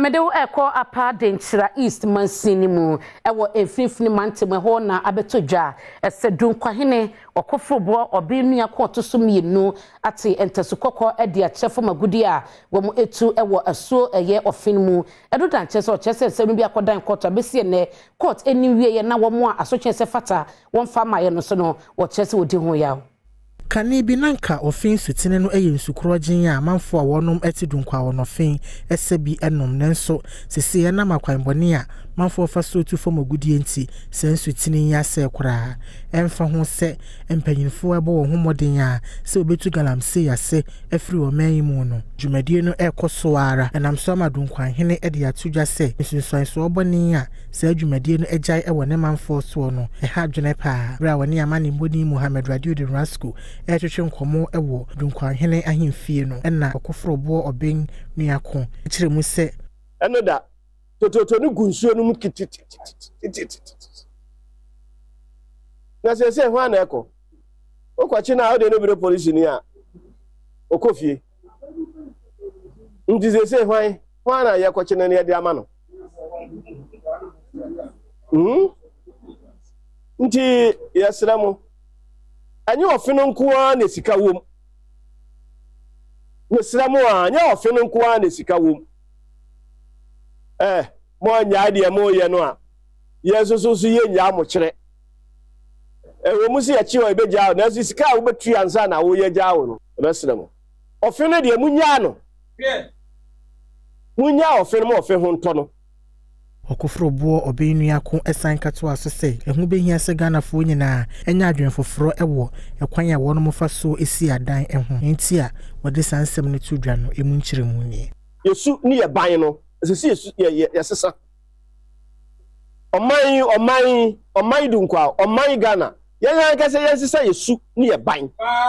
Jumedeu eko apa denchira East Mansini mu ewo efifini manteme ho na abetodwa esedun kwahene okofrobo obinua koto so mienu ate entesukoko ede achefo magudi a wo etu ewo asuo eye ofin mu edudan chese o chese senu bi akodan court abesi ne court eniwie ye na wo mo asochese fata won fa maye no so no wo chese odi ho ya Kani binanka ofin sutine no eye nsukrogen a manfo a wonom etidunkwa wonofin esebi enom nenso sese na makwanbone a manfo fa so tu fom agudie nti sensutine ya se kura emfa ho se empanyinfo ebo wo homoden a se obetu galamse ya se afri o mayimu no dwumadie no ekoso ara enamso amadunkwa hene ede atudwa se nsunsuan so oboni a se dwumadie no ejai ewo ne manfo so no ha dwene pa bra woni amane mboni Muhammad Radio de Rasco etwetwe nkomo ewo dunkwa hene ahemfie no na okofrobo oben nuako kire mu se enoda tototo ni gunsuo no mu kititi na se ho ana eko okwachi na ode no biro police ni a okofie ndize se ho ana yakwachi na ne de ama no nti yasramu anyi ofino nkoa na sika wom yasramu anyi ofino nkoa na sika wom mo nya de mo ye no a yesusu ye nya mo kire wo musi ya chiwo ibeja na sika wo betu ansa na wo ye jawo no yasramu ofino de munya no munya ofino mo ofin ho nto no okofrobo obenuako esan kato aso se ehu behia se ganafo nyina enya adwenfoforo ewo ekwan ya wono mofa so esi adan ehu enti a wode sansem ne tudwa no emu nkyeremu ni yesu ni ye ban no sesi yesu ye sesa oman dunkwa oman Ghana yan ka se ye sesa yesu ni ye ban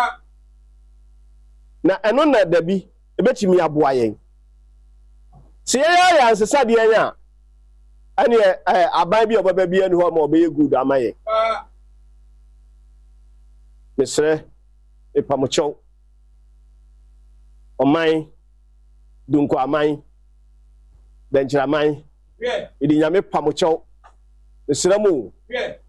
na eno na dabi ebetimi aboa yen se ya sesa de yen ani aban bi obaba bi enu ho ma obeye good amaye mesre epamocho omai dunko amai benjira amai idi nyame pamocho mesre mu